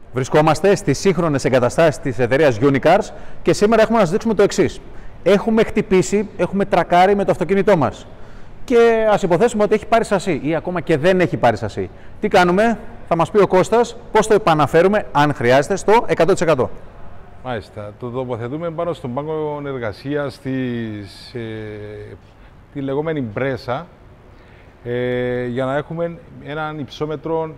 Βρισκόμαστε στις σύγχρονες εγκαταστάσεις της εταιρείας Unicars και σήμερα έχουμε να σας δείξουμε το εξής. Έχουμε χτυπήσει, έχουμε τρακάρει με το αυτοκίνητό μας. Και ας υποθέσουμε ότι έχει πάρει σασί ή ακόμα και δεν έχει πάρει σασί. Τι κάνουμε, θα μας πει ο Κώστας πώς το επαναφέρουμε, αν χρειάζεται, στο 100%. Μάλιστα. Το τοποθετούμε πάνω στον πάγκο εργασίας τη λεγόμενη μπρέσα για να έχουμε έναν υψόμετρο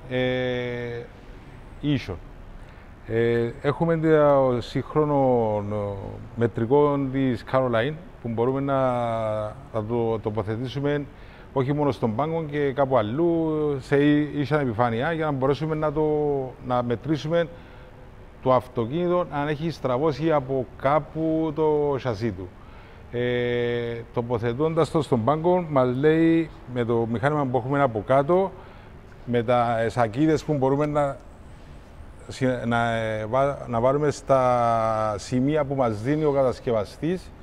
ίσο. Έχουμε το σύγχρονο μετρικό της Caroline που μπορούμε να το τοποθετήσουμε όχι μόνο στον πάγκο και κάπου αλλού σε ίσα επιφάνεια για να μπορέσουμε να μετρήσουμε το αυτοκίνητο αν έχει στραβώσει από κάπου το σασί του. Τοποθετώντας το στον πάγκο μας λέει με το μηχάνημα που έχουμε από κάτω με τα σακίδες που μπορούμε να βάλουμε στα σημεία που μας δίνει ο κατασκευαστής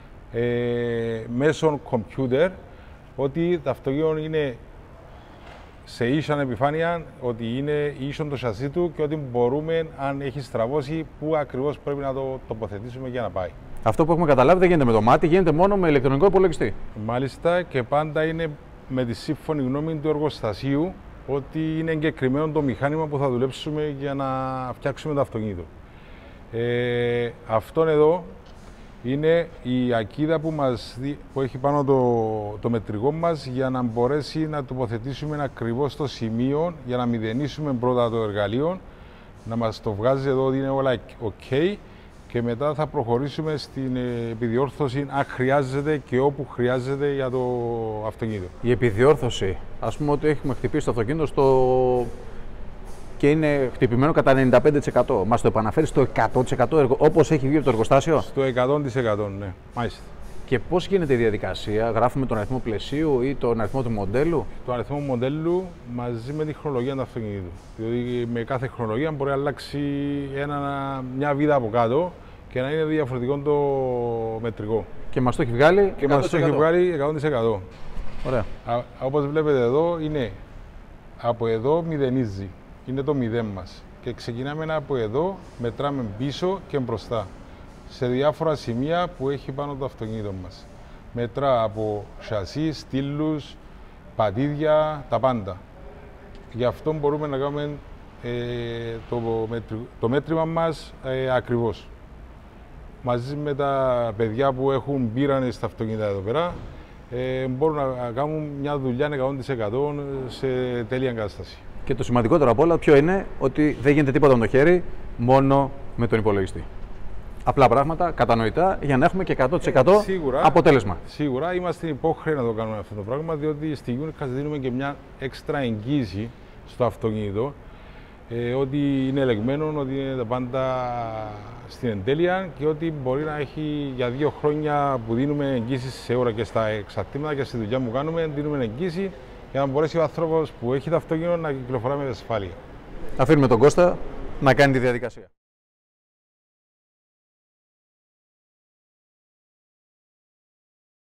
μέσω κομπιούτερ ότι το αυτοκίνητο είναι σε ίσια επιφάνεια, ότι είναι ίσον το σασί του και ότι μπορούμε, αν έχει στραβώσει, πού ακριβώς πρέπει να το τοποθετήσουμε για να πάει. Αυτό που έχουμε καταλάβει δεν γίνεται με το μάτι, γίνεται μόνο με ηλεκτρονικό υπολογιστή. Μάλιστα, και πάντα είναι με τη σύμφωνη γνώμη του εργοστασίου ότι είναι εγκεκριμένο το μηχάνημα που θα δουλέψουμε για να φτιάξουμε το αυτοκίνητο. Αυτόν εδώ είναι η ακίδα που έχει πάνω το μετρικό μας για να μπορέσει να τοποθετήσουμε ακριβώς το σημείο για να μηδενίσουμε πρώτα το εργαλείο, να μας το βγάζει εδώ ότι είναι όλα ok και μετά θα προχωρήσουμε στην επιδιόρθωση αν χρειάζεται και όπου χρειάζεται για το αυτοκίνητο. Η επιδιόρθωση, ας πούμε ότι έχουμε χτυπήσει το αυτοκίνητο και είναι χτυπημένο κατά 95%. Μας το επαναφέρει στο 100% όπως έχει βγει από το εργοστάσιο. Στο 100%, ναι. Μάλιστα. Και πώς γίνεται η διαδικασία, γράφουμε τον αριθμό πλαισίου ή τον αριθμό του μοντέλου? Το αριθμό μοντέλου μαζί με τη χρονολογία του αυτοκινήτου. Διότι με κάθε χρονολογία μπορεί να αλλάξει μια βίδα από κάτω και να είναι διαφορετικό το μετρικό. Και μας το έχει βγάλει 100%. Ωραία. Όπως βλέπετε εδώ, είναι από εδώ μηδενίζει. Είναι το 0 μας. Και ξεκινάμε από εδώ, μετράμε πίσω και μπροστά. Σε διάφορα σημεία που έχει πάνω το αυτοκίνητο μας. Μετρά από σασί, στήλους, πατίδια, τα πάντα. Γι' αυτό μπορούμε να κάνουμε το μέτρημα μας ακριβώς. Μαζί με τα παιδιά που έχουν πείρανε στα αυτοκίνητα εδώ πέρα, μπορούν να κάνουν μια δουλειά 100% σε τέλεια κατάσταση. Και το σημαντικότερο από όλα ποιο είναι, ότι δεν γίνεται τίποτα με το χέρι, μόνο με τον υπολογιστή. Απλά πράγματα, κατανοητά, για να έχουμε και 100% αποτέλεσμα. Σίγουρα είμαστε υποχρέοι να το κάνουμε αυτό το πράγμα, διότι στη Unicars δίνουμε και μια έξτρα εγγύηση στο αυτοκίνητο, ότι είναι ελεγμένο, ότι είναι τα πάντα στην εντέλεια και ότι μπορεί να έχει για 2 χρόνια που δίνουμε εγγύηση σε ώρα και στα εξαρτήματα και στη δουλειά που κάνουμε, δίνουμε εγγύηση για να μπορέσει ο άνθρωπος που έχει το αυτοκίνητο να κυκλοφορά με ασφάλεια. Αφήνουμε τον Κώστα να κάνει τη διαδικασία.